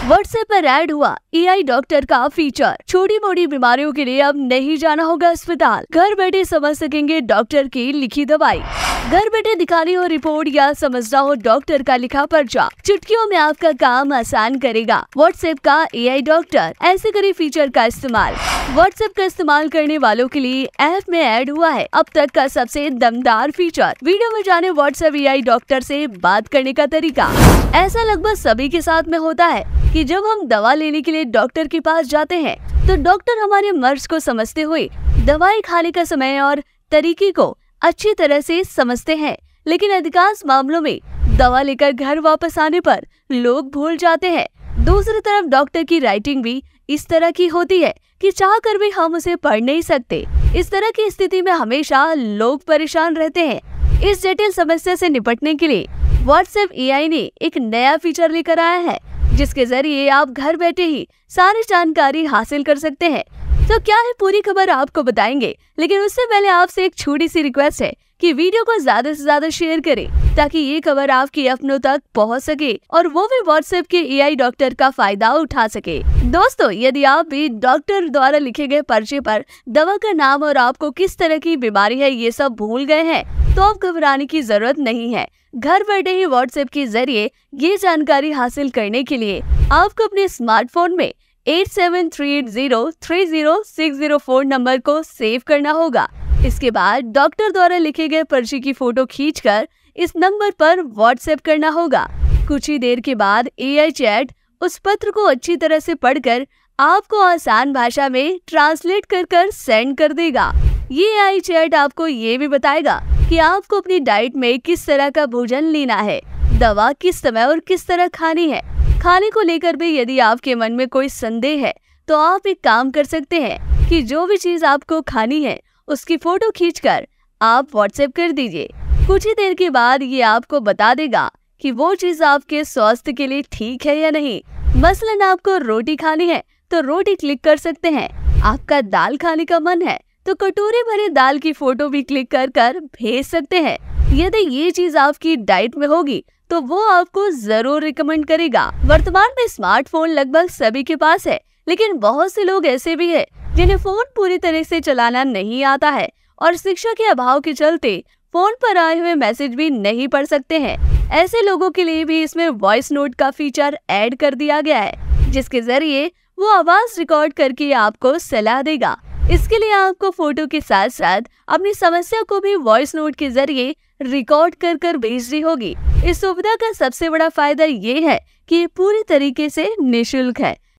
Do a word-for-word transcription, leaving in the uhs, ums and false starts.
WhatsApp पर add हुआ AI doctor का फीचर। छोटी मोटी बीमारियों के लिए अब नहीं जाना होगा अस्पताल, घर बैठे समझ सकेंगे डॉक्टर की लिखी दवाई। घर बैठे दिखानी हो रिपोर्ट या समझना हो डॉक्टर का लिखा पर्चा, चुटकियों में आपका काम आसान करेगा व्हाट्सएप का एआई डॉक्टर। ऐसे करें फीचर का इस्तेमाल। व्हाट्सएप का इस्तेमाल करने वालों के लिए ऐप में ऐड हुआ है अब तक का सबसे दमदार फीचर। वीडियो में जाने व्हाट्सएप एआई डॉक्टर से बात करने का तरीका। ऐसा लगभग सभी के साथ में होता है कि जब हम दवा लेने के लिए डॉक्टर के पास जाते हैं तो डॉक्टर हमारे मर्ज को समझते हुए दवाई खाने का समय और तरीके को अच्छी तरह से समझते हैं, लेकिन अधिकांश मामलों में दवा लेकर घर वापस आने पर लोग भूल जाते हैं। दूसरी तरफ डॉक्टर की राइटिंग भी इस तरह की होती है कि चाह कर भी हम उसे पढ़ नहीं सकते। इस तरह की स्थिति में हमेशा लोग परेशान रहते हैं। इस जटिल समस्या से निपटने के लिए व्हाट्सएप एआई ने एक नया फीचर लेकर आया है, जिसके जरिए आप घर बैठे ही सारी जानकारी हासिल कर सकते हैं। तो क्या है पूरी खबर आपको बताएंगे, लेकिन उससे पहले आपसे एक छोटी सी रिक्वेस्ट है कि वीडियो को ज्यादा से ज्यादा शेयर करें ताकि ये खबर आपके अपनों तक पहुंच सके और वो भी व्हाट्सएप के एआई डॉक्टर का फायदा उठा सके। दोस्तों, यदि आप भी डॉक्टर द्वारा लिखे गए पर्चे पर दवा का नाम और आपको किस तरह की बीमारी है ये सब भूल गए हैं तो अब घबराने की जरूरत नहीं है। घर बैठे ही व्हाट्सएप के जरिए ये जानकारी हासिल करने के लिए आपको अपने स्मार्टफोन में eight seven three eight zero three zero six zero four number को सेव करना होगा। इसके बाद डॉक्टर द्वारा लिखे गए पर्ची की फोटो खींचकर इस नंबर पर व्हाट्सएप करना होगा। कुछ ही देर के बाद एआई चैट उस पत्र को अच्छी तरह से पढ़कर आपको आसान भाषा में ट्रांसलेट कर कर सेंड कर देगा। ये एआई चैट आपको ये भी बताएगा कि आपको अपनी डाइट में किस तरह का भोजन लेना है, दवा किस समय और किस तरह खानी है। खाने को लेकर भी यदि आपके मन में कोई संदेह है तो आप एक काम कर सकते हैं कि जो भी चीज आपको खानी है उसकी फोटो खींचकर आप व्हाट्सएप कर दीजिए। कुछ ही देर के बाद ये आपको बता देगा कि वो चीज आपके स्वास्थ्य के लिए ठीक है या नहीं। मसलन आपको रोटी खानी है तो रोटी क्लिक कर सकते हैं। आपका दाल खाने का मन है तो कटोरे भरे दाल की फोटो भी क्लिक कर कर भेज सकते हैं। यदि ये चीज आपकी डाइट में होगी तो वो आपको जरूर रिकमेंड करेगा। वर्तमान में स्मार्टफोन लगभग सभी के पास है, लेकिन बहुत से लोग ऐसे भी हैं जिन्हें फोन पूरी तरह से चलाना नहीं आता है और शिक्षा के अभाव के चलते फोन पर आए हुए मैसेज भी नहीं पढ़ सकते हैं। ऐसे लोगों के लिए भी इसमें वॉइस नोट का फीचर ऐड कर दिया गया है, जिसके जरिए वो आवाज रिकॉर्ड करके आपको सलाह देगा। इसके लिए आपको फोटो के साथ साथ अपनी समस्या को भी वॉइस नोट के जरिए रिकॉर्ड कर कर भेजनी होगी। इस सुविधा का सबसे बड़ा फायदा ये है कि ये पूरी तरीके से निःशुल्क है।